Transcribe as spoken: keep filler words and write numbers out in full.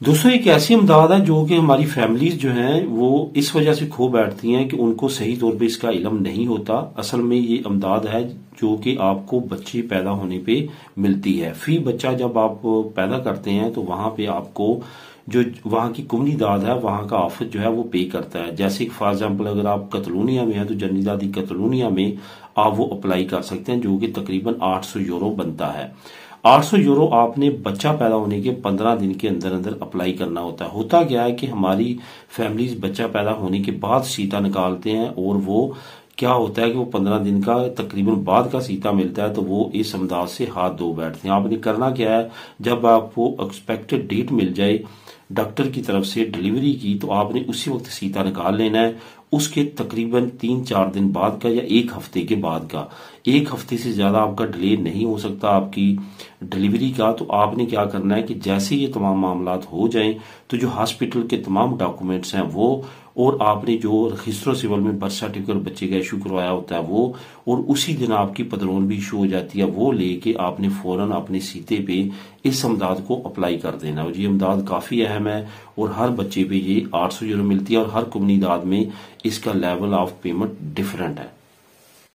दोस्तों एक ऐसी इमदाद है जो कि हमारी फैमिलीज जो हैं वो इस वजह से खो बैठती हैं कि उनको सही तौर पे इसका इल्म नहीं होता। असल में ये इमदाद है जो कि आपको बच्चे पैदा होने पे मिलती है। फी बच्चा जब आप पैदा करते हैं तो वहां पे आपको जो वहां की कुमनी दाद है वहां का आफत जो है वो पे करता है। जैसे फॉर एग्जाम्पल अगर आप कतलूनिया में हैं तो जन्नी दादी कतलूनिया में आप वो अप्लाई कर सकते हैं जो कि तकरीबन आठ सौ यूरो बनता है। आठ सौ यूरो आपने बच्चा पैदा होने के पंद्रह दिन के अंदर अंदर अप्लाई करना होता है। होता क्या है कि हमारी फैमिलीज बच्चा पैदा होने के बाद सीटा निकालते हैं और वो क्या होता है कि वो पंद्रह दिन का तकरीबन बाद का सीटा मिलता है तो वो इस अंदाज से हाथ धो बैठते हैं। आपने करना क्या है, जब आपको एक्सपेक्टेड डेट मिल जाए डॉक्टर की तरफ से डिलीवरी की तो आपने उसी वक्त सीटा निकाल लेना है। उसके तकरीबन तीन चार दिन बाद का या एक हफ्ते के बाद का, एक हफ्ते से ज्यादा आपका डिले नहीं हो सकता आपकी डिलीवरी का। तो आपने क्या करना है कि जैसे ये तमाम मामला हो जाएं तो जो हॉस्पिटल के तमाम डॉक्यूमेंट्स हैं वो, और आपने जो रजिस्टर सिविल में बर्थ सर्टिफिकेट बच्चे का इशू करवाया होता है वो, और उसी दिन आपकी पदरोन भी इशू हो जाती है, वो लेके आपने फौरन अपने सीते पे इस इमदाद को अप्लाई कर देना। ये इमदाद काफी अहम है और हर बच्चे पे ये आठ सौ यूरो मिलती है और हर कम्युनिदाद में इसका लेवल ऑफ पेमेंट डिफरेंट है।